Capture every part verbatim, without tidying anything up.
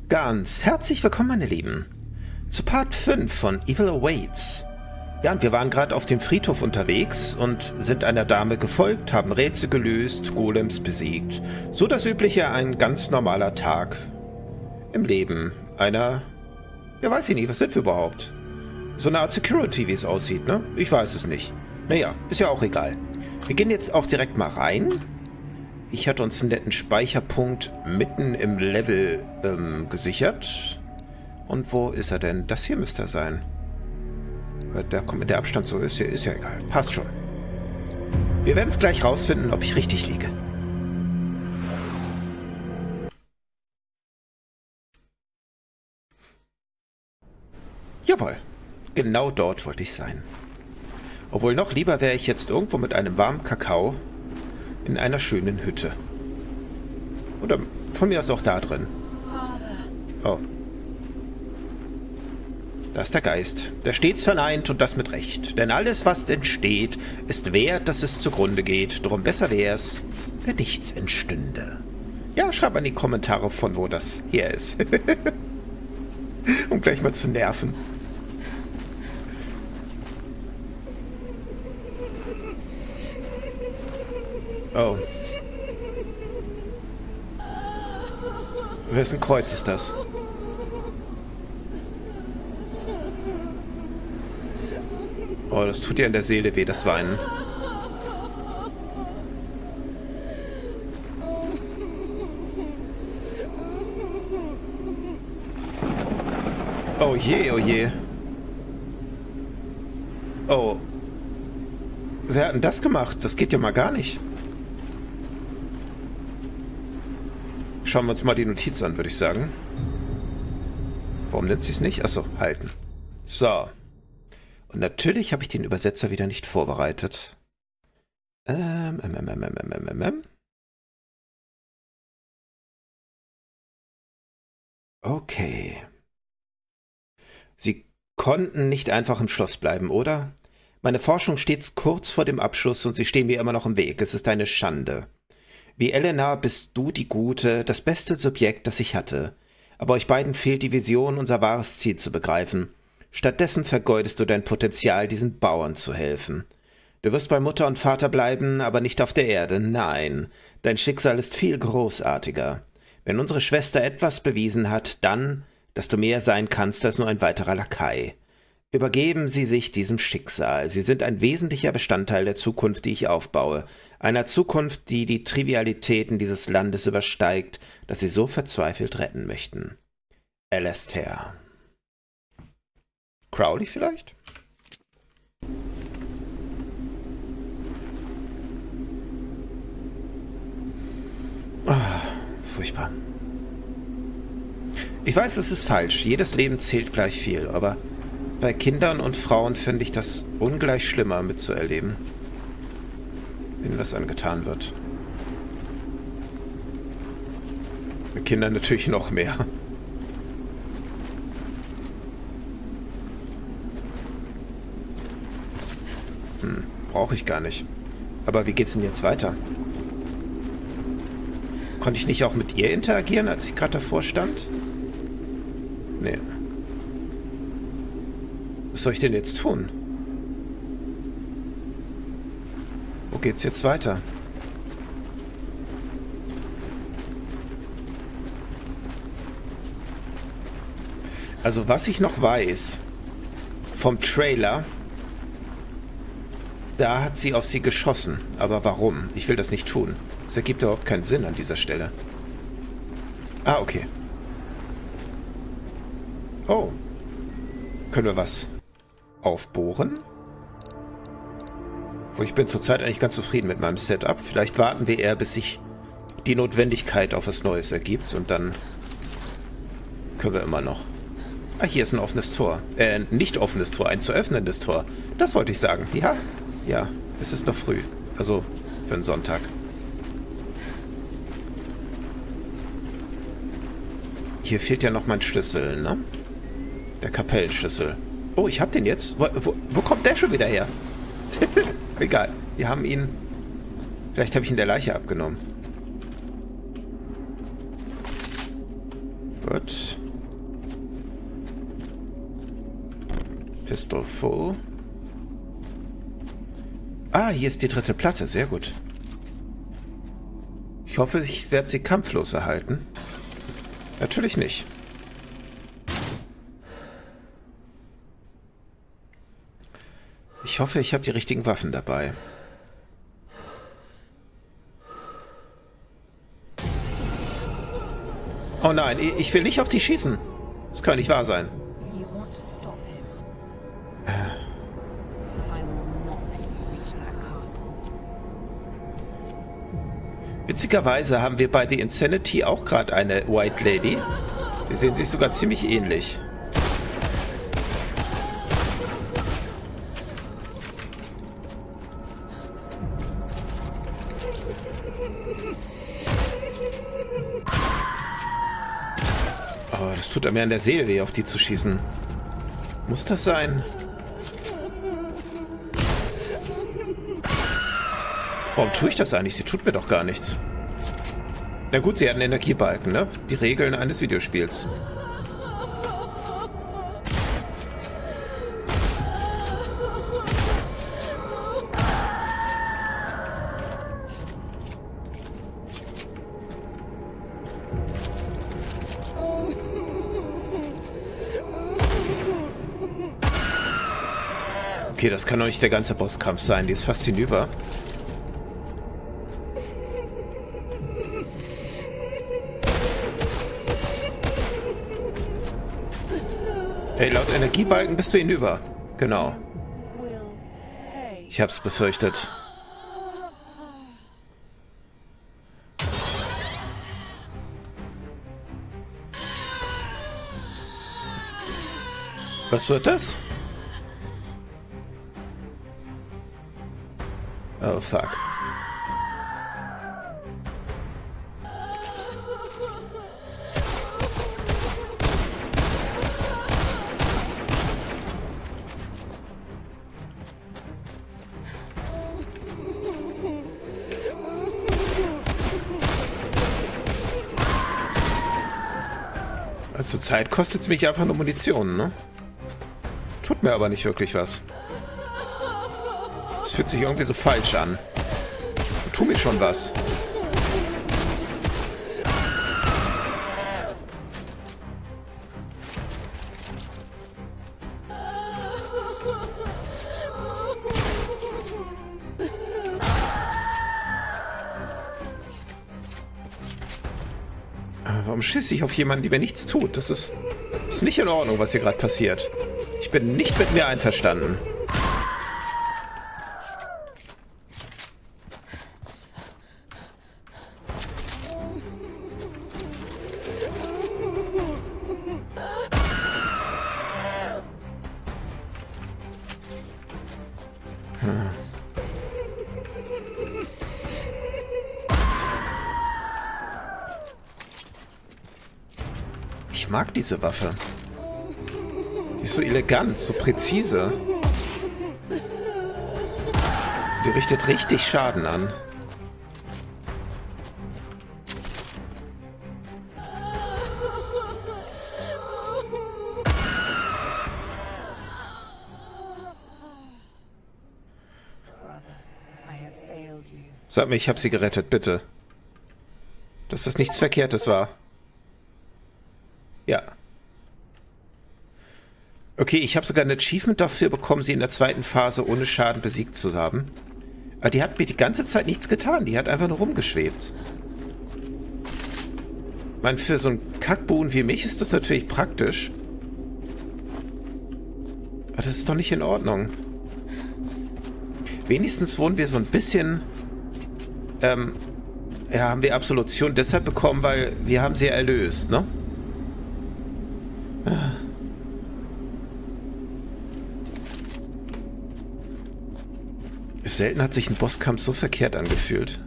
Ganz herzlich willkommen, meine Lieben, zu Part fünf von Evil Awaits. Ja, und wir waren gerade auf dem Friedhof unterwegs und sind einer Dame gefolgt, haben Rätsel gelöst, Golems besiegt. So das Übliche, ein ganz normaler Tag im Leben einer, ja weiß ich nicht, was sind wir überhaupt? So eine Art Security, wie es aussieht, ne? Ich weiß es nicht. Naja, ist ja auch egal. Wir gehen jetzt auch direkt mal rein. Ich hatte uns einen netten Speicherpunkt mitten im Level ähm, gesichert. Und wo ist er denn? Das hier müsste er sein. Da kommt der Abstand so ist, hier ist ja egal. Passt schon. Wir werden es gleich rausfinden, ob ich richtig liege. Jawohl. Genau dort wollte ich sein. Obwohl noch lieber wäre ich jetzt irgendwo mit einem warmen Kakao in einer schönen Hütte. Oder von mir aus auch da drin. Oh. Das ist der Geist, der stets verneint und das mit Recht. Denn alles, was entsteht, ist wert, dass es zugrunde geht. Drum besser wär's, wenn nichts entstünde. Ja, schreib mal in die Kommentare, von wo das her ist. Um gleich mal zu nerven. Oh. Wessen Kreuz ist das? Oh, das tut dir in der Seele weh, das Weinen. Oh je, oh je. Oh. Wer hat denn das gemacht? Das geht ja mal gar nicht. Schauen wir uns mal die Notiz an, würde ich sagen. Warum nimmt sie es nicht? Achso, halten. So. Und natürlich habe ich den Übersetzer wieder nicht vorbereitet. Ähm, ähm, ähm, ähm, ähm, ähm, ähm. Okay. Sie konnten nicht einfach im Schloss bleiben, oder? Meine Forschung steht kurz vor dem Abschluss und Sie stehen mir immer noch im Weg. Es ist eine Schande. Wie Elena bist du die Gute, das beste Subjekt, das ich hatte. Aber euch beiden fehlt die Vision, unser wahres Ziel zu begreifen. Stattdessen vergeudest du dein Potenzial, diesen Bauern zu helfen. Du wirst bei Mutter und Vater bleiben, aber nicht auf der Erde, nein. Dein Schicksal ist viel großartiger. Wenn unsere Schwester etwas bewiesen hat, dann, dass du mehr sein kannst als nur ein weiterer Lakai. Übergeben Sie sich diesem Schicksal. Sie sind ein wesentlicher Bestandteil der Zukunft, die ich aufbaue. Einer Zukunft, die die Trivialitäten dieses Landes übersteigt, das Sie so verzweifelt retten möchten. Alastair. Crowley vielleicht? Oh, furchtbar. Ich weiß, es ist falsch. Jedes Leben zählt gleich viel, aber bei Kindern und Frauen finde ich das ungleich schlimmer mitzuerleben, wenn das angetan wird. Bei Kindern natürlich noch mehr. Hm, brauche ich gar nicht. Aber wie geht's denn jetzt weiter? Konnte ich nicht auch mit ihr interagieren, als ich gerade davor stand? Nee. Was soll ich denn jetzt tun? Wo geht's jetzt weiter? Also was ich noch weiß vom Trailer, da hat sie auf sie geschossen. Aber warum? Ich will das nicht tun. Das ergibt überhaupt keinen Sinn an dieser Stelle. Ah, okay. Oh. Können wir was aufbohren? Wo ich bin zurzeit eigentlich ganz zufrieden mit meinem Setup. Vielleicht warten wir eher, bis sich die Notwendigkeit auf was Neues ergibt und dann können wir immer noch. Ah, hier ist ein offenes Tor. Äh, nicht offenes Tor, ein zu öffnendes Tor. Das wollte ich sagen. Ja, ja, es ist noch früh. Also für einen Sonntag. Hier fehlt ja noch mein Schlüssel, ne? Der Kapellenschlüssel. Oh, ich hab den jetzt? Wo, wo, wo kommt der schon wieder her? Egal. Wir haben ihn... Vielleicht habe ich ihn der Leiche abgenommen. Gut. Pistol full. Ah, hier ist die dritte Platte. Sehr gut. Ich hoffe, ich werde sie kampflos erhalten. Natürlich nicht. Ich hoffe, ich habe die richtigen Waffen dabei. Oh nein, ich will nicht auf die schießen. Das kann nicht wahr sein. Witzigerweise haben wir bei The Insanity auch gerade eine White Lady. Die sehen sich sogar ziemlich ähnlich. Oh, das tut mir an der Seele weh, auf die zu schießen. Muss das sein? Warum tue ich das eigentlich? Sie tut mir doch gar nichts. Na gut, sie hat einen Energiebalken, ne? Die Regeln eines Videospiels. Okay, das kann doch nicht der ganze Bosskampf sein. Die ist fast hinüber. Hey, laut Energiebalken bist du hinüber. Genau. Ich hab's befürchtet. Was wird das? Oh, fuck. Also zurzeit kostet es mich einfach nur Munition, ne? Tut mir aber nicht wirklich was. Es fühlt sich irgendwie so falsch an. Tu mir schon was. Warum schieße ich auf jemanden, der mir nichts tut? Das ist, das ist nicht in Ordnung, was hier gerade passiert. Ich bin nicht mit mir einverstanden. Hm. Ich mag diese Waffe. Die ist so elegant, so präzise. Die richtet richtig Schaden an. Sag mir, ich habe sie gerettet, bitte. Dass das nichts Verkehrtes war. Ja. Okay, ich habe sogar ein Achievement dafür bekommen, sie in der zweiten Phase ohne Schaden besiegt zu haben. Aber die hat mir die ganze Zeit nichts getan. Die hat einfach nur rumgeschwebt. Ich meine, für so einen Kackbuhn wie mich ist das natürlich praktisch. Aber das ist doch nicht in Ordnung. Wenigstens wurden wir so ein bisschen... Ähm, ja, haben wir Absolution deshalb bekommen, weil wir haben sie erlöst, ne? Ah. Selten hat sich ein Bosskampf so verkehrt angefühlt.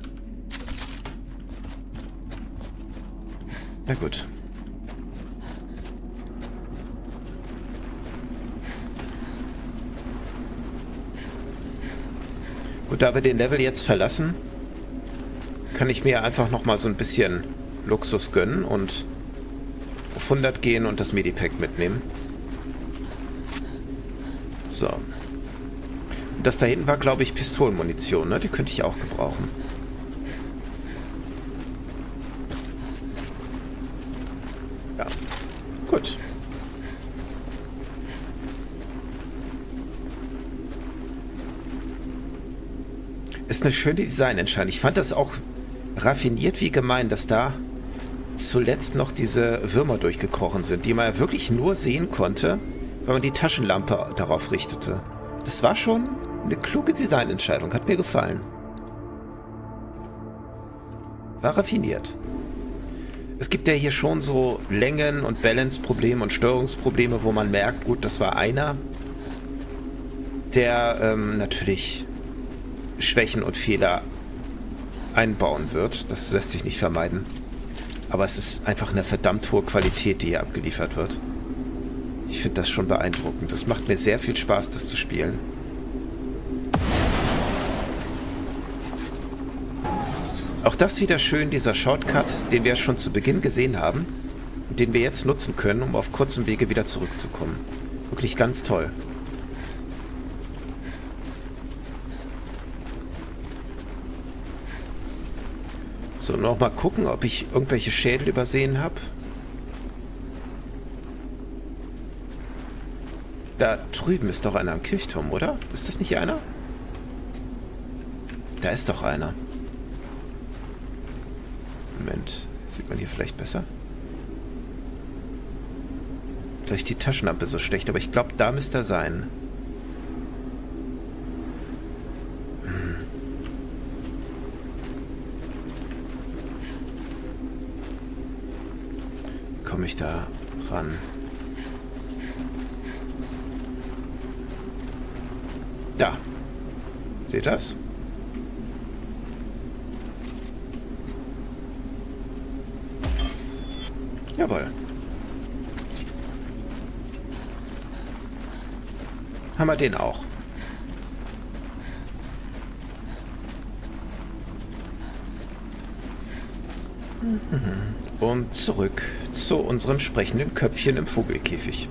Na gut. Gut, da wir den Level jetzt verlassen, kann ich mir einfach nochmal so ein bisschen Luxus gönnen und auf hundert gehen und das Medipack mitnehmen. So. Das da hinten war, glaube ich, Pistolenmunition, ne? Die könnte ich auch gebrauchen. Ja. Gut. Ist eine schöne Designentscheidung. Ich fand das auch raffiniert wie gemein, dass da zuletzt noch diese Würmer durchgekrochen sind, die man ja wirklich nur sehen konnte, wenn man die Taschenlampe darauf richtete. Das war schon eine kluge Designentscheidung. Hat mir gefallen. War raffiniert. Es gibt ja hier schon so Längen- und Balance-Probleme und Steuerungsprobleme, wo man merkt, gut, das war einer, der ähm, natürlich Schwächen und Fehler einbauen wird. Das lässt sich nicht vermeiden. Aber es ist einfach eine verdammt hohe Qualität, die hier abgeliefert wird. Ich finde das schon beeindruckend. Das macht mir sehr viel Spaß, das zu spielen. Auch das wieder schön, dieser Shortcut, den wir schon zu Beginn gesehen haben und den wir jetzt nutzen können, um auf kurzem Wege wieder zurückzukommen. Wirklich ganz toll. So, noch mal gucken, ob ich irgendwelche Schädel übersehen habe. Da drüben ist doch einer am Kirchturm, oder? Ist das nicht einer? Da ist doch einer. Moment, sieht man hier vielleicht besser? Vielleicht die Taschenlampe so schlecht, aber ich glaube, da müsste er sein. Hm. Komme ich da ran? Da. Seht ihr das? Jawohl. Haben wir den auch. Und zurück zu unserem sprechenden Köpfchen im Vogelkäfig.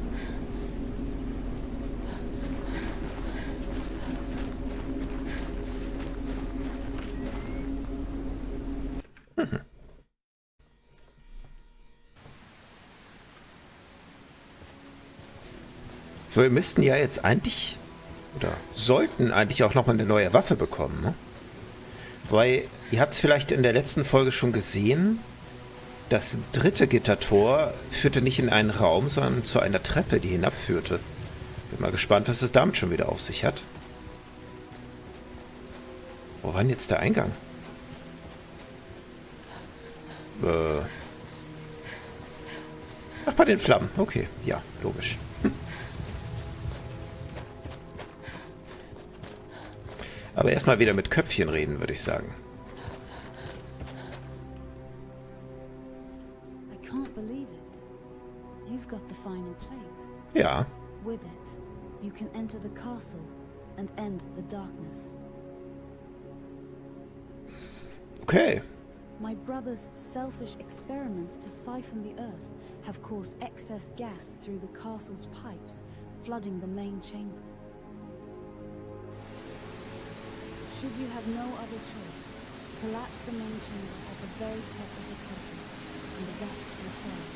So, wir müssten ja jetzt eigentlich, oder sollten eigentlich auch nochmal eine neue Waffe bekommen, ne? Weil, ihr habt es vielleicht in der letzten Folge schon gesehen, das dritte Gittertor führte nicht in einen Raum, sondern zu einer Treppe, die hinabführte. Bin mal gespannt, was es damit schon wieder auf sich hat. Wo war denn jetzt der Eingang? Äh. Ach, bei den Flammen. Okay, ja, logisch. Hm. Aber erstmal wieder mit Köpfchen reden, würde ich sagen. Ja. With it, you can enter the castle and end the darkness. Okay. My brother's selfish experiments to siphon the earth have caused excess gas through the castle's pipes, flooding the main chamber. Should you have no other choice, collapse the main chamber at the very top of the castle, and the rest will follow.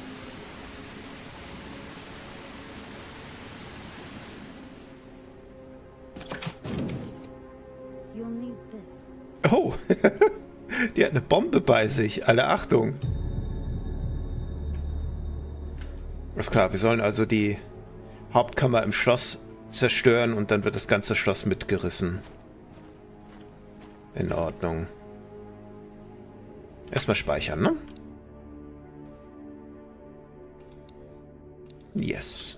You'll need this. Oh, die hat eine Bombe bei sich. Alle Achtung. Ist klar, wir sollen also die Hauptkammer im Schloss zerstören und dann wird das ganze Schloss mitgerissen. In Ordnung. Erstmal speichern, ne? Yes.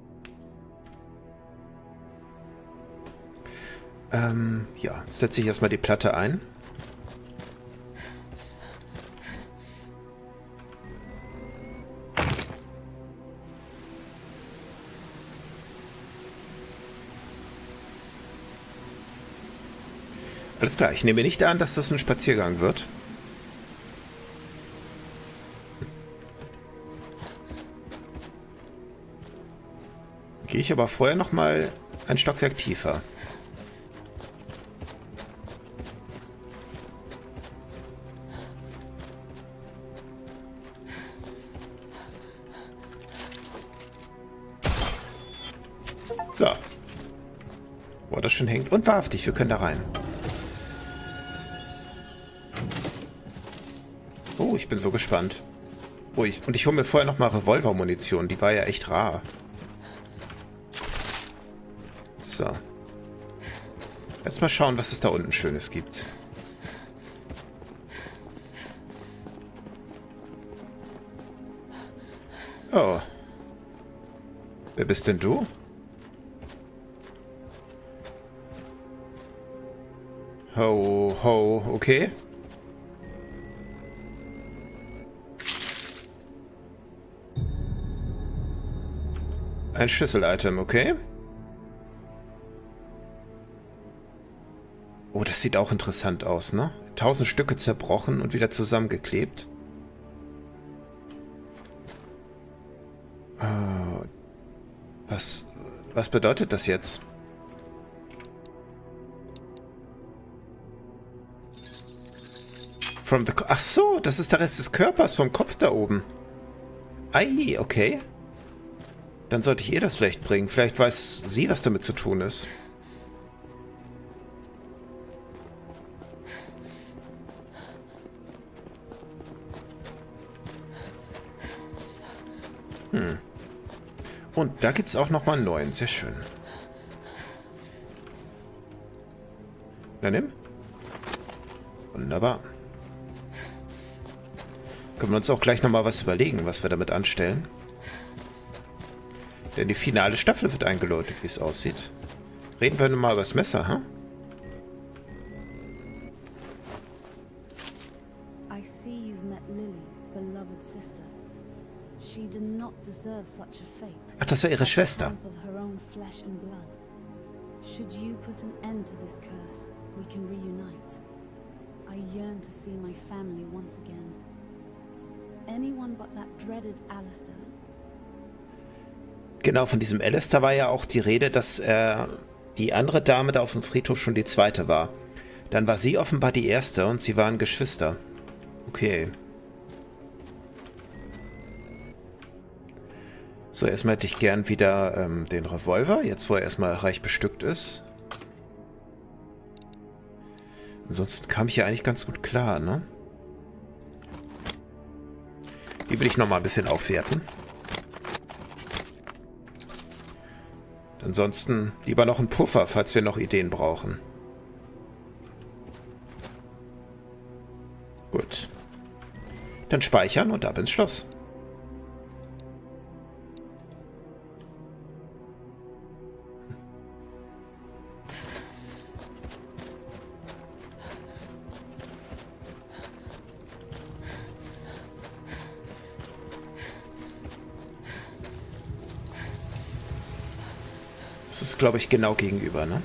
Ähm, ja, setze ich erstmal die Platte ein. Alles klar, ich nehme nicht an, dass das ein Spaziergang wird. Gehe ich aber vorher nochmal ein Stockwerk tiefer. So. Wo das schon hängt. Und wahrhaftig, wir können da rein. Oh, ich bin so gespannt. Oh, ich, und ich hole mir vorher nochmal Revolvermunition. Die war ja echt rar. So. Jetzt mal schauen, was es da unten Schönes gibt. Oh. Wer bist denn du? Ho, ho, okay. Ein Schlüssel-Item, okay. Oh, das sieht auch interessant aus, ne? Tausend Stücke zerbrochen und wieder zusammengeklebt. Äh, was, was bedeutet das jetzt? From the... Ach so, das ist der Rest des Körpers vom Kopf da oben. Ei, okay. Dann sollte ich ihr das vielleicht bringen. Vielleicht weiß sie, was damit zu tun ist. Hm. Und da gibt es auch nochmal einen neuen. Sehr schön. Na, nimm. Wunderbar. Können wir uns auch gleich nochmal was überlegen, was wir damit anstellen. Denn die finale Staffel wird eingeläutet, wie es aussieht. Reden wir nochmal über das Messer, ha? Huh? I see you've met Lily, beloved sister. She did not deserve such a fate. Ach, das war ihre Schwester. Of her own flesh and blood. Should you put an end to this curse, we can reunite. I yearn to see my family once again. Anyone but that dreaded Alistair. Genau, von diesem Alistair war ja auch die Rede, dass äh, die andere Dame da auf dem Friedhof schon die zweite war. Dann war sie offenbar die erste und sie waren Geschwister. Okay. So, erstmal hätte ich gern wieder ähm, den Revolver, jetzt wo er erstmal reich bestückt ist. Ansonsten kam ich ja eigentlich ganz gut klar, ne? Die will ich nochmal ein bisschen aufwerten. Ansonsten lieber noch ein Puffer, falls wir noch Ideen brauchen. Gut. Dann speichern und ab ins Schloss. Das ist, glaube ich, genau gegenüber, ne?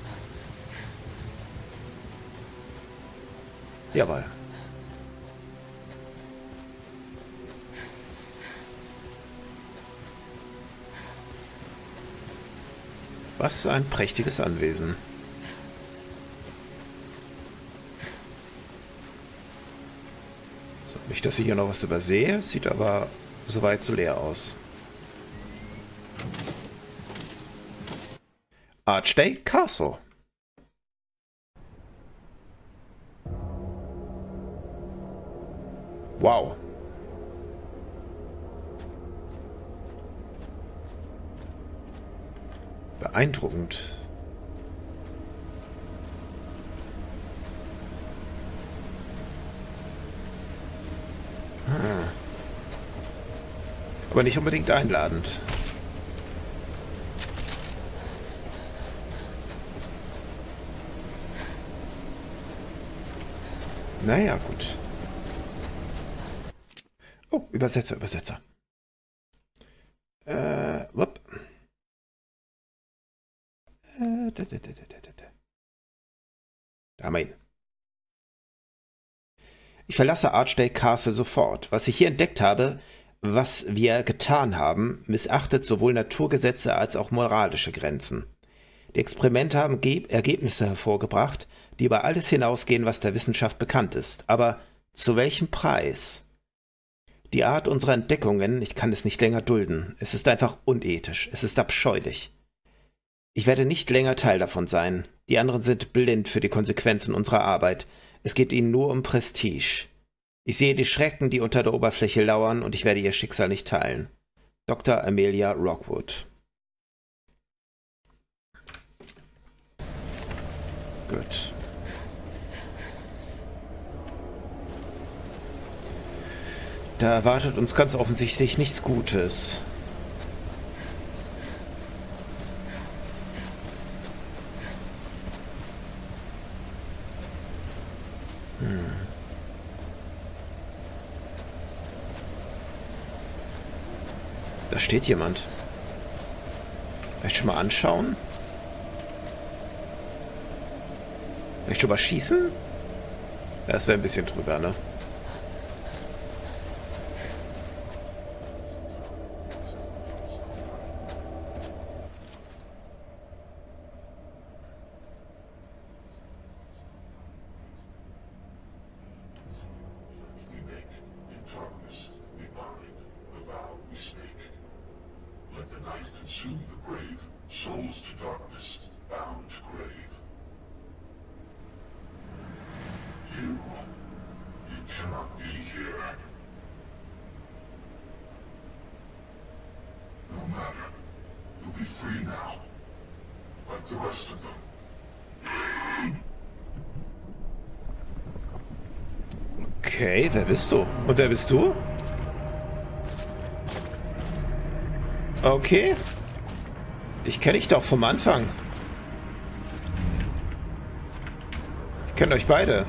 Jawohl. Was ein prächtiges Anwesen. So, nicht, dass ich hier noch was übersehe, sieht aber soweit so leer aus. Archdale Castle. Wow. Beeindruckend. Ah. Aber nicht unbedingt einladend. Naja, gut. Oh, Übersetzer, Übersetzer. Äh, wupp. Äh, da, da, da, da, da, da. Da haben wir ihn. Ich verlasse Archdale Castle sofort. Was ich hier entdeckt habe, was wir getan haben, missachtet sowohl Naturgesetze als auch moralische Grenzen. Die Experimente haben Ge- Ergebnisse hervorgebracht, die über alles hinausgehen, was der Wissenschaft bekannt ist. Aber zu welchem Preis? Die Art unserer Entdeckungen, ich kann es nicht länger dulden. Es ist einfach unethisch. Es ist abscheulich. Ich werde nicht länger Teil davon sein. Die anderen sind blind für die Konsequenzen unserer Arbeit. Es geht ihnen nur um Prestige. Ich sehe die Schrecken, die unter der Oberfläche lauern, und ich werde ihr Schicksal nicht teilen. Doktor Amelia Rockwood. Gut. Da erwartet uns ganz offensichtlich nichts Gutes. Hm. Da steht jemand. Vielleicht schon mal anschauen? Vielleicht schon mal schießen? Ja, das wäre ein bisschen drüber, ne? Okay, wer bist du? Und wer bist du? Okay. Dich kenne ich doch vom Anfang. Ich kenne euch beide.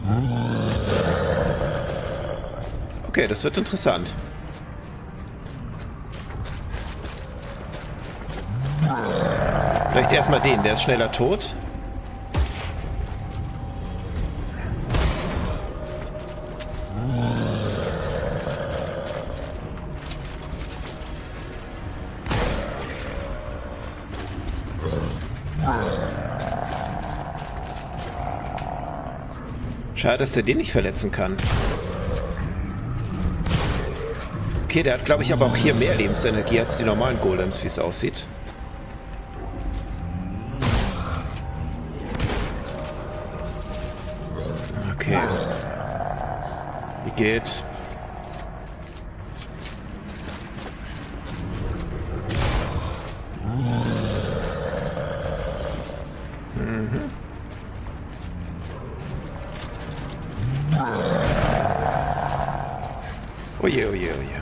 Okay, das wird interessant. Vielleicht erstmal den, der ist schneller tot. Schade, dass der den nicht verletzen kann. Okay, der hat, glaube ich, aber auch hier mehr Lebensenergie als die normalen Golems, wie es aussieht. Okay. Wie geht? Mhm. Oje, oje, oje.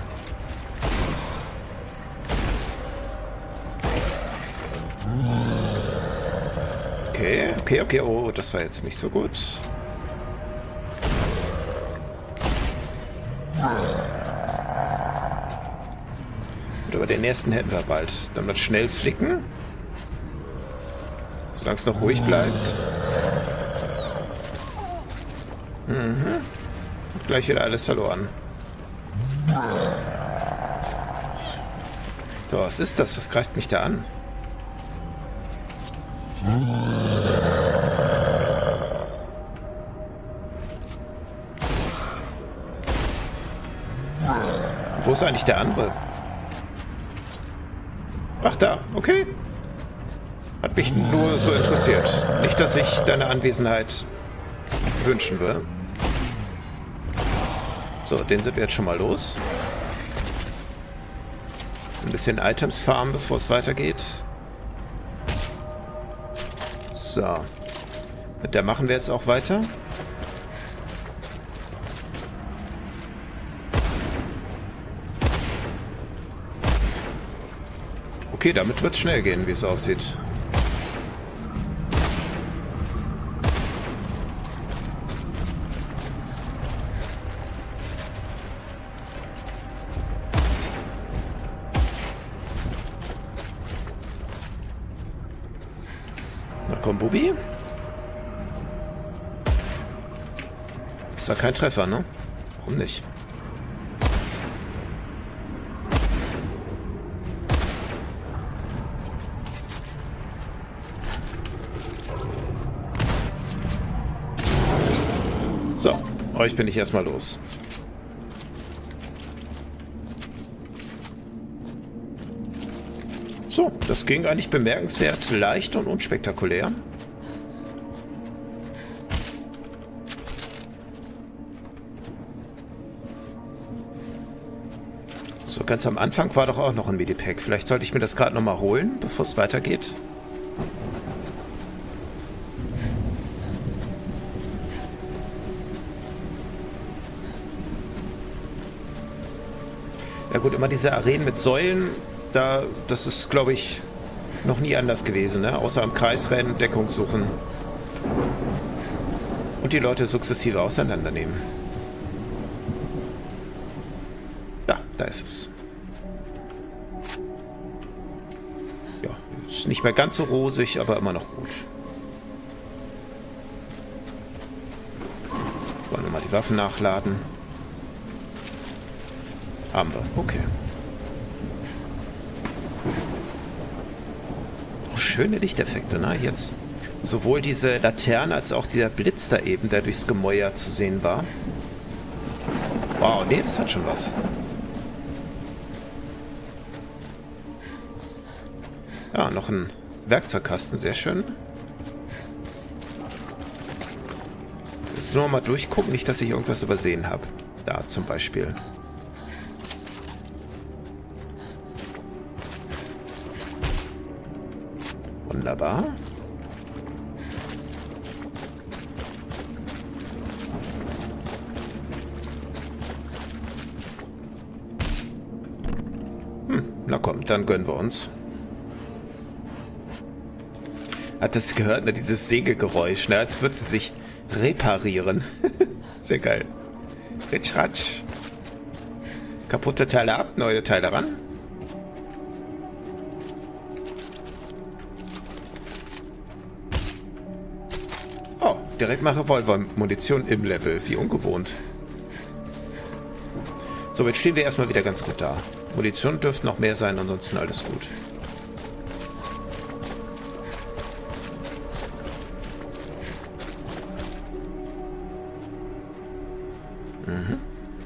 Okay, okay, okay. Oh, das war jetzt nicht so gut. Und aber den ersten hätten wir bald. Dann wird schnell flicken. Solange es noch ruhig bleibt. Mhm. Und gleich wieder alles verloren. So, was ist das? Was greift mich da an? Wo ist eigentlich der andere? Ach, da. Okay. Hat mich nur so interessiert. Nicht, dass ich deine Anwesenheit wünschen würde. So, den sind wir jetzt schon mal los. Ein bisschen Items farmen, bevor es weitergeht. So. Mit der machen wir jetzt auch weiter. Okay, damit wird es schnell gehen, wie es aussieht. Na komm, Bubi. Ist da kein Treffer, ne? Warum nicht? So, euch bin ich erstmal los. So, das ging eigentlich bemerkenswert leicht und unspektakulär. So, ganz am Anfang war doch auch noch ein Medipack. Vielleicht sollte ich mir das gerade nochmal holen, bevor es weitergeht. Ja gut, immer diese Arenen mit Säulen, da, das ist, glaube ich, noch nie anders gewesen, ne? Außer im Kreisrennen, Deckung suchen. Und die Leute sukzessive auseinandernehmen. Ja, da ist es. Ja, ist nicht mehr ganz so rosig, aber immer noch gut. Wollen wir mal die Waffen nachladen. Haben wir, okay. Oh, schöne Lichteffekte, ne? Jetzt sowohl diese Laterne als auch dieser Blitz da eben, der durchs Gemäuer zu sehen war. Wow, nee, das hat schon was. Ja, noch ein Werkzeugkasten, sehr schön. Jetzt nur mal durchgucken, nicht, dass ich irgendwas übersehen habe. Da zum Beispiel. Wunderbar. Hm, na komm, dann gönnen wir uns. Hat das gehört, ne? Dieses Sägegeräusch, ne? Als würde sie sich reparieren. Sehr geil. Ritsch, ratsch. Kaputte Teile ab, neue Teile ran. Oh, direkt mal Revolver-Munition im Level. Wie ungewohnt. So, jetzt stehen wir erstmal wieder ganz gut da. Munition dürfte noch mehr sein, ansonsten alles gut. Mhm.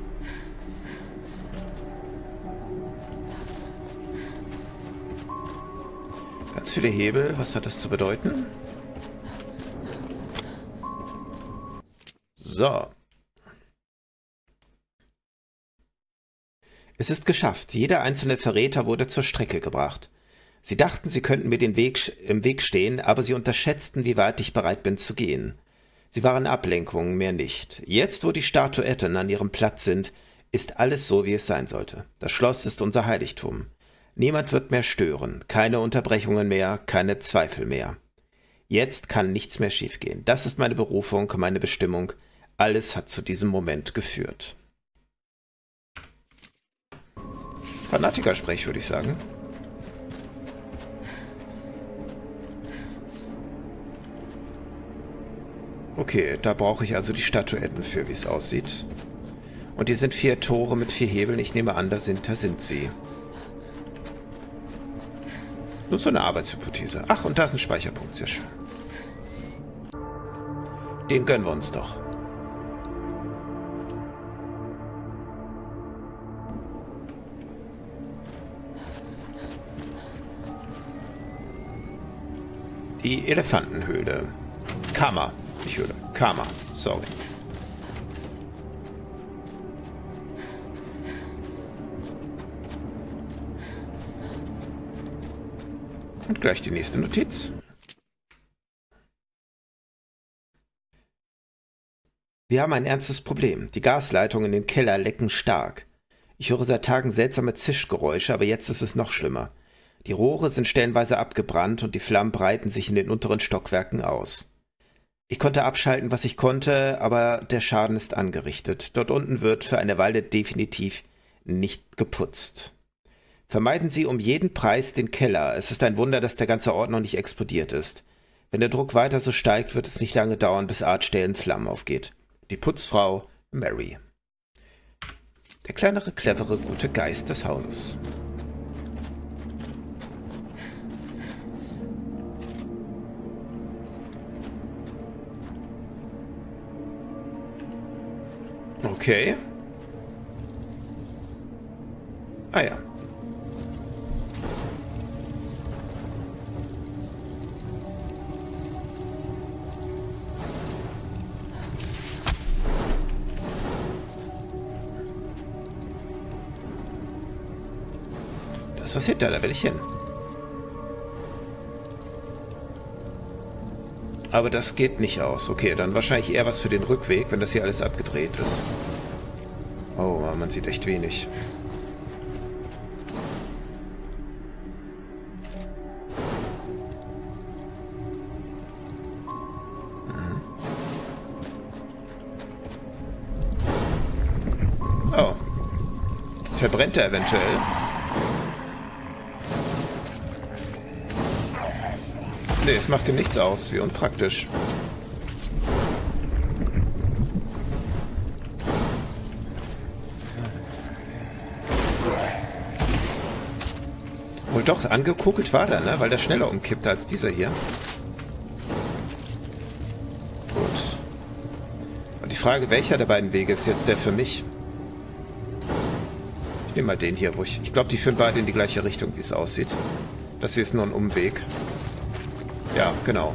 Ganz viele Hebel. Was hat das zu bedeuten? So. Es ist geschafft. Jeder einzelne Verräter wurde zur Strecke gebracht. Sie dachten, sie könnten mir den Weg, im Weg stehen, aber sie unterschätzten, wie weit ich bereit bin zu gehen. Sie waren Ablenkungen, mehr nicht. Jetzt, wo die Statuetten an ihrem Platz sind, ist alles so, wie es sein sollte. Das Schloss ist unser Heiligtum. Niemand wird mehr stören, keine Unterbrechungen mehr, keine Zweifel mehr. Jetzt kann nichts mehr schiefgehen. Das ist meine Berufung, meine Bestimmung. Alles hat zu diesem Moment geführt. Fanatiker-Sprech, würde ich sagen. Okay, da brauche ich also die Statuetten für, wie es aussieht. Und hier sind vier Tore mit vier Hebeln. Ich nehme an, da sind, da sind sie. Nur so eine Arbeitshypothese. Ach, und da ist ein Speicherpunkt. Sehr schön. Den gönnen wir uns doch. Die Elefantenhöhle. Kammer. Nicht Höhle. Kammer. Sorry. Und gleich die nächste Notiz. Wir haben ein ernstes Problem. Die Gasleitungen in den Keller lecken stark. Ich höre seit Tagen seltsame Zischgeräusche, aber jetzt ist es noch schlimmer. Die Rohre sind stellenweise abgebrannt und die Flammen breiten sich in den unteren Stockwerken aus. Ich konnte abschalten, was ich konnte, aber der Schaden ist angerichtet. Dort unten wird für eine Weile definitiv nicht geputzt. Vermeiden Sie um jeden Preis den Keller. Es ist ein Wunder, dass der ganze Ort noch nicht explodiert ist. Wenn der Druck weiter so steigt, wird es nicht lange dauern, bis Artstellen Flammen aufgeht. Die Putzfrau Mary. Der kleinere, clevere, gute Geist des Hauses. Okay. Ah ja. Da ist was hinter, da will ich hin. Aber das geht nicht aus. Okay, dann wahrscheinlich eher was für den Rückweg, wenn das hier alles abgedreht ist. Oh, man sieht echt wenig. Mhm. Oh. Verbrennt er eventuell? Nee, es macht ihm nichts aus. Wie unpraktisch. Wohl doch, angekokelt war der, ne? Weil der schneller umkippte als dieser hier. Gut. Und die Frage, welcher der beiden Wege ist jetzt der für mich? Ich nehme mal den hier, wo ich... Ich glaube, die führen beide in die gleiche Richtung, wie es aussieht. Das hier ist nur ein Umweg. Ja, genau.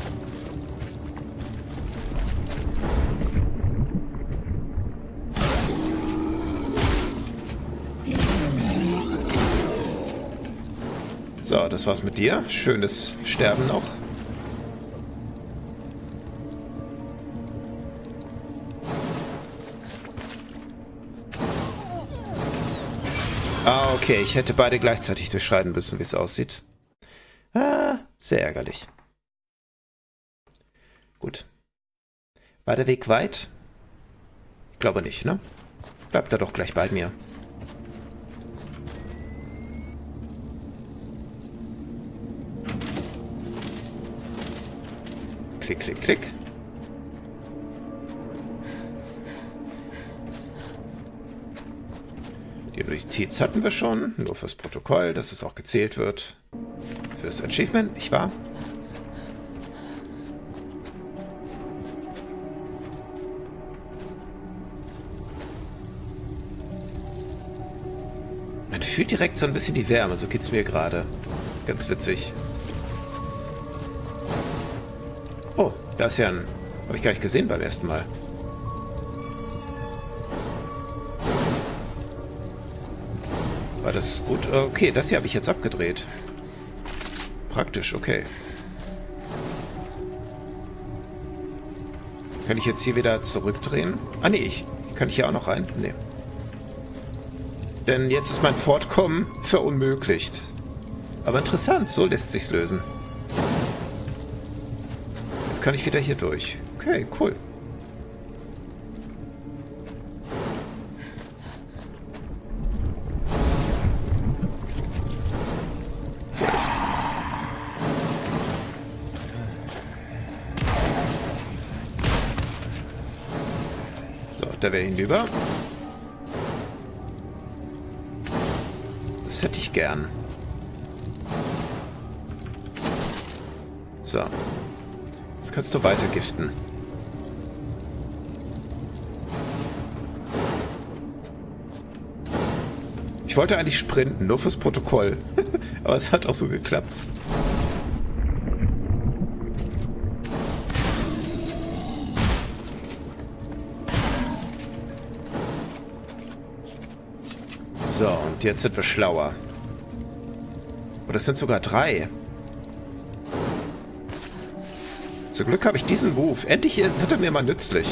So, das war's mit dir. Schönes Sterben noch. Ah, okay. Ich hätte beide gleichzeitig durchschreiten müssen, wie es aussieht. Ah, sehr ärgerlich. Gut. War der Weg weit? Ich glaube nicht, ne? Bleibt er doch gleich bei mir. Klick, klick, klick. Die Notiz hatten wir schon. Nur fürs Protokoll, dass es auch gezählt wird. Fürs Achievement, nicht wahr? Man fühlt direkt so ein bisschen die Wärme, so geht's mir gerade. Ganz witzig. Oh, da ist ja ein... Habe ich gar nicht gesehen beim ersten Mal. War das gut? Okay, das hier habe ich jetzt abgedreht. Praktisch, okay. Kann ich jetzt hier wieder zurückdrehen? Ah, nee, ich, kann ich hier auch noch rein? Nee. Denn jetzt ist mein Fortkommen verunmöglicht. Aber interessant, so lässt sich's lösen. Jetzt kann ich wieder hier durch. Okay, cool. So ist. So, da wäre hinüber. Das hätte ich gern. So. Jetzt kannst du weiter giften. Ich wollte eigentlich sprinten, nur fürs Protokoll. Aber es hat auch so geklappt. So, und jetzt sind wir schlauer. Oh, das sind sogar drei. Zum Glück habe ich diesen Move. Endlich wird er mir mal nützlich.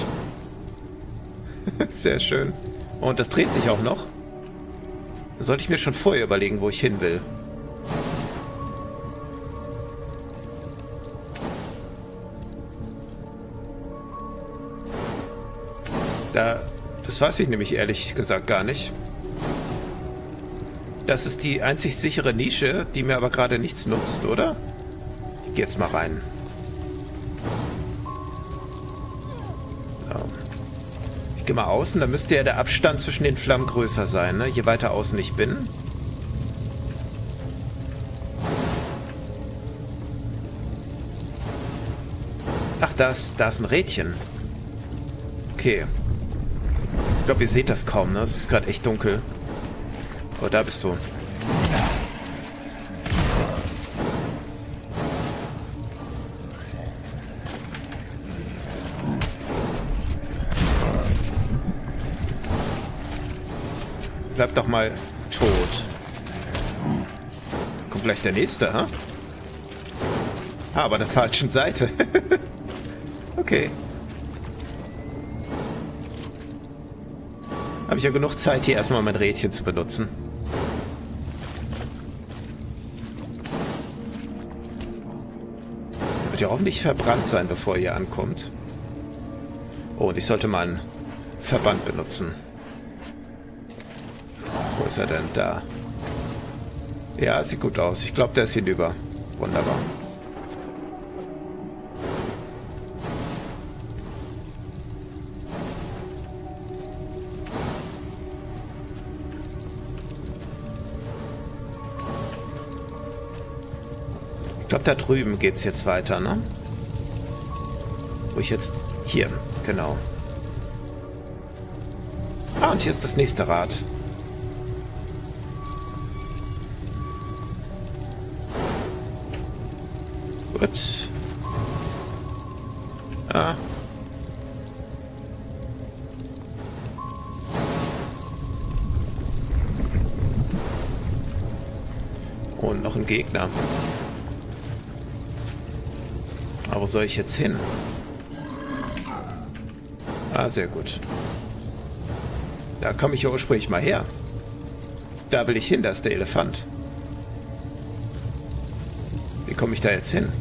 Sehr schön. Und das dreht sich auch noch. Da sollte ich mir schon vorher überlegen, wo ich hin will. Da, das weiß ich nämlich ehrlich gesagt gar nicht. Das ist die einzig sichere Nische, die mir aber gerade nichts nutzt, oder? Ich gehe jetzt mal rein. So. Ich gehe mal außen, da müsste ja der Abstand zwischen den Flammen größer sein, ne? Je weiter außen ich bin. Ach, da ist, da ist ein Rädchen. Okay. Ich glaube, ihr seht das kaum, ne? Es ist gerade echt dunkel. Oh, da bist du. Bleib doch mal tot. Kommt gleich der nächste, ha? Ah, aber der falschen Seite. Okay. Habe ich ja genug Zeit, hier erstmal mein Rädchen zu benutzen. Wird ja hoffentlich verbrannt sein, bevor ihr ankommt. Oh, und ich sollte mal einen Verband benutzen. Wo ist er denn? Da. Ja, sieht gut aus. Ich glaube, der ist hinüber. Wunderbar. Ich glaube, da drüben geht es jetzt weiter, ne? Wo ich jetzt... Hier, genau. Ah, und hier ist das nächste Rad. Gut. Ah. Und noch ein Gegner. Aber wo soll ich jetzt hin? Ah, sehr gut. Da komme ich ja ursprünglich mal her. Da will ich hin, da ist der Elefant. Wie komme ich da jetzt hin?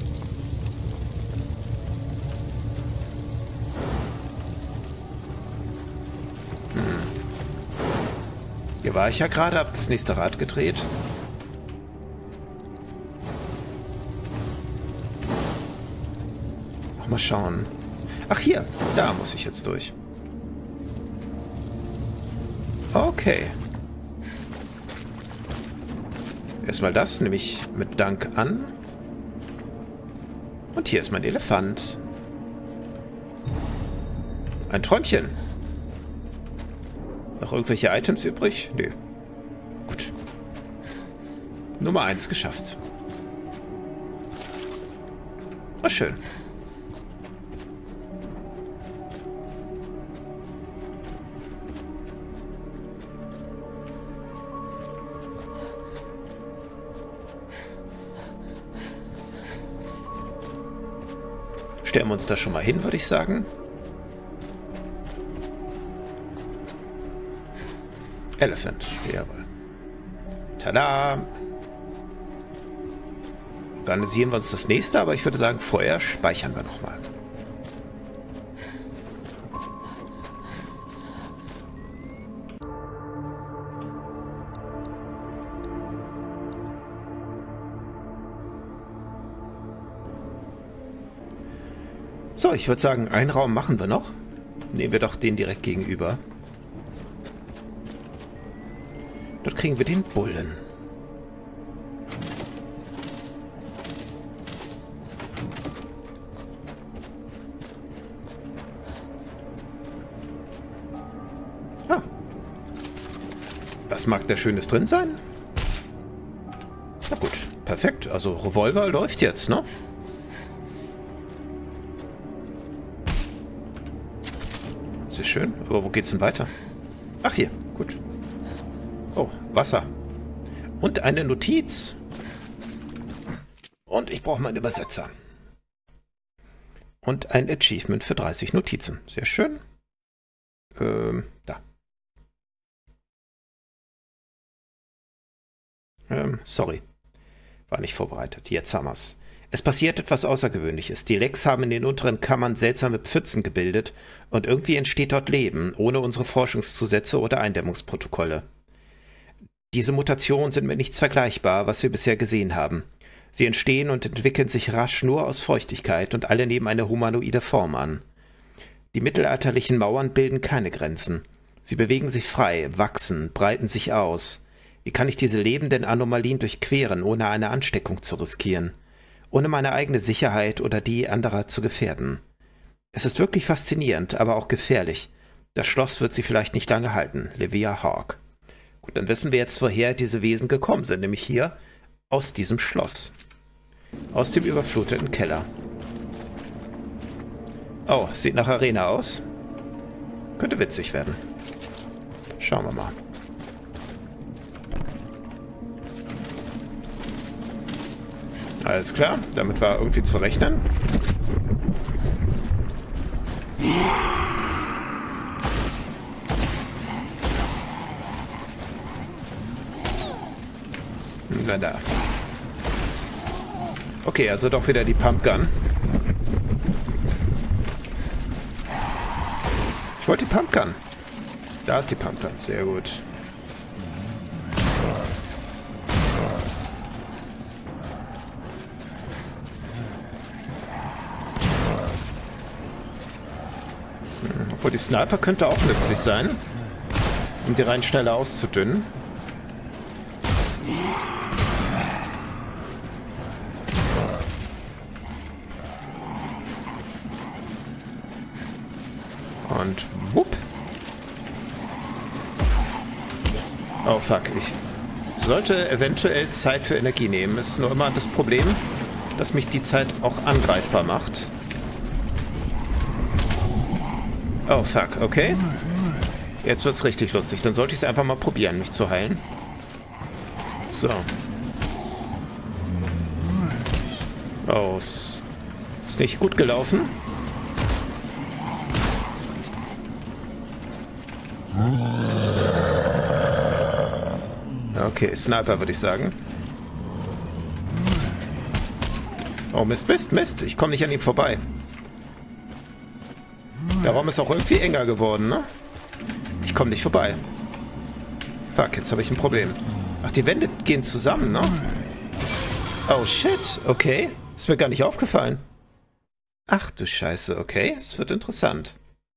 Hm. Hier war ich ja gerade, habe das nächste Rad gedreht. Mal schauen. Ach, hier. Da muss ich jetzt durch. Okay. Erstmal das, nehme ich mit Dank an. Und hier ist mein Elefant. Ein Träumchen. Noch irgendwelche Items übrig? Nö. Gut. Nummer eins geschafft. War schön. Stellen wir uns da schon mal hin, würde ich sagen. Elephant, jawohl. Tada! Organisieren wir uns das nächste, aber ich würde sagen, vorher speichern wir nochmal. So, ich würde sagen, einen Raum machen wir noch. Nehmen wir doch den direkt gegenüber. Dort kriegen wir den Bullen. Ah. Was mag da Schönes drin sein? Na gut, perfekt. Also Revolver läuft jetzt, ne? Sehr schön. Aber wo geht's denn weiter? Ach, hier. Gut. Oh, Wasser. Und eine Notiz. Und ich brauche meinen Übersetzer. Und ein Achievement für dreißig Notizen. Sehr schön. Ähm, da. Ähm, sorry. War nicht vorbereitet. Jetzt haben wir's. Es passiert etwas Außergewöhnliches. Die Lecks haben in den unteren Kammern seltsame Pfützen gebildet und irgendwie entsteht dort Leben, ohne unsere Forschungszusätze oder Eindämmungsprotokolle. Diese Mutationen sind mit nichts vergleichbar, was wir bisher gesehen haben. Sie entstehen und entwickeln sich rasch nur aus Feuchtigkeit und alle nehmen eine humanoide Form an. Die mittelalterlichen Mauern bilden keine Grenzen. Sie bewegen sich frei, wachsen, breiten sich aus. Wie kann ich diese lebenden Anomalien durchqueren, ohne eine Ansteckung zu riskieren? Ohne meine eigene Sicherheit oder die anderer zu gefährden. Es ist wirklich faszinierend, aber auch gefährlich, Das Schloss wird sie vielleicht nicht lange halten. Livia Hawke. Gut, dann wissen wir jetzt, woher diese Wesen gekommen sind. Nämlich hier aus diesem Schloss. Aus dem überfluteten Keller. Oh, sieht nach Arena aus. Könnte witzig werden. Schauen wir mal. Alles klar, damit war irgendwie zu rechnen. Na da. Okay, also doch wieder die Pumpgun. Ich wollte die Pumpgun. Da ist die Pumpgun, sehr gut. Obwohl die Sniper könnte auch nützlich sein, um die Reihen schneller auszudünnen. Und wupp. Oh fuck, ich sollte eventuell Zeit für Energie nehmen. Ist nur immer das Problem, dass mich die Zeit auch angreifbar macht. Oh fuck, okay. Jetzt wird's richtig lustig. Dann sollte ich es einfach mal probieren, mich zu heilen. So. Oh, ist, ist nicht gut gelaufen. Okay, Sniper würde ich sagen. Oh Mist, Mist, Mist. Ich komme nicht an ihm vorbei. Der Raum ist auch irgendwie enger geworden, ne? Ich komme nicht vorbei. Fuck, jetzt habe ich ein Problem. Ach, die Wände gehen zusammen, ne? Oh shit, okay. Ist mir gar nicht aufgefallen. Ach du Scheiße, okay. Es wird interessant.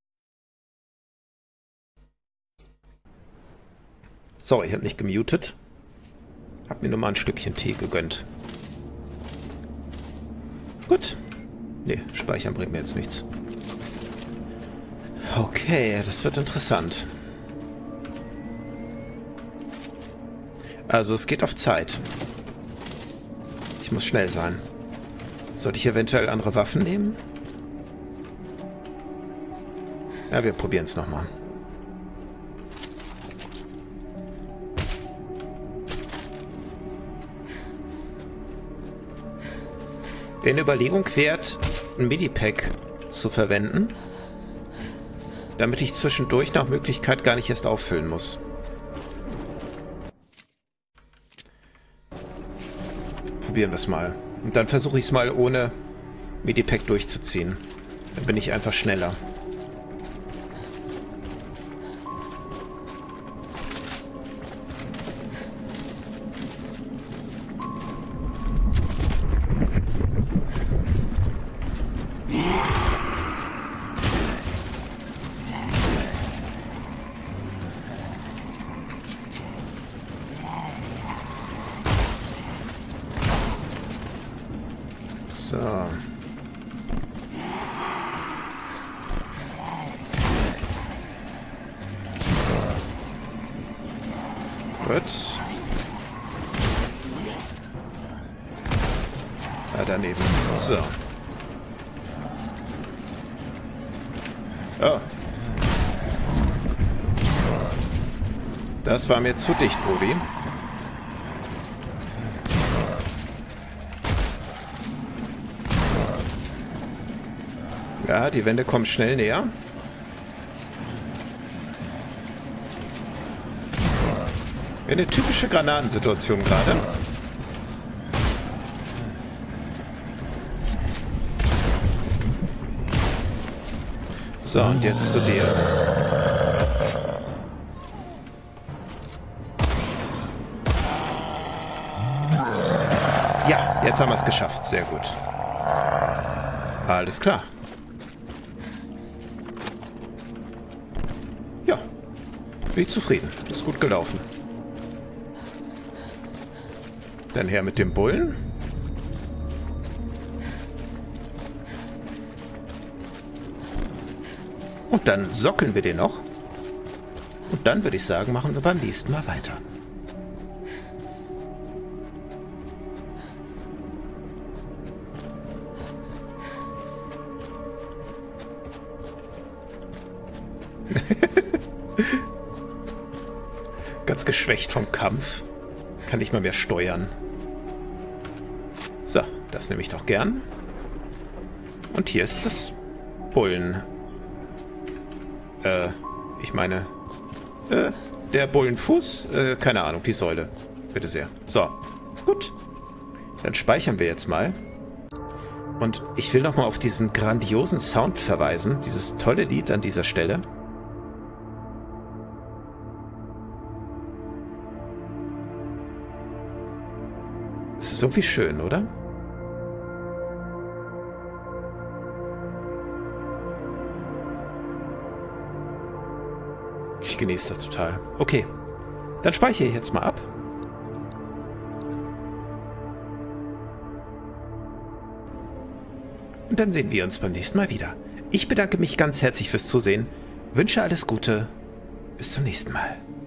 Sorry, ich habe nicht gemutet. Hab mir nur mal ein Stückchen Tee gegönnt. Gut. Nee, speichern bringt mir jetzt nichts. Okay, das wird interessant. Also es geht auf Zeit. Ich muss schnell sein. Sollte ich eventuell andere Waffen nehmen? Ja, wir probieren es nochmal. Wäre eine Überlegung wert, ein Medipack zu verwenden, damit ich zwischendurch nach Möglichkeit gar nicht erst auffüllen muss. Probieren wir es mal. Und dann versuche ich es mal ohne Medipack durchzuziehen. Dann bin ich einfach schneller. So. Gut. Ah, daneben. So. Oh. Das war mir zu dicht, Brudi. Ja, die Wände kommen schnell näher. Eine typische Granatensituation gerade. So, und jetzt zu dir. Ja, jetzt haben wir es geschafft. Sehr gut. Alles klar. Ja, bin ich zufrieden. Ist gut gelaufen. Dann her mit dem Bullen. Und dann sockeln wir den noch. Und dann würde ich sagen, machen wir beim nächsten Mal weiter. Ganz geschwächt vom Kampf. Kann nicht mal mehr steuern. So, das nehme ich doch gern. Und hier ist das Bullen. Äh, ich meine... Äh, der Bullenfuß? Äh, keine Ahnung, die Säule. Bitte sehr. So, gut. Dann speichern wir jetzt mal. Und ich will nochmal auf diesen grandiosen Sound verweisen. Dieses tolle Lied an dieser Stelle. Es ist irgendwie schön, oder? Ich genieße das total. Okay, dann speichere ich jetzt mal ab. Und dann sehen wir uns beim nächsten Mal wieder. Ich bedanke mich ganz herzlich fürs Zusehen, wünsche alles Gute, bis zum nächsten Mal.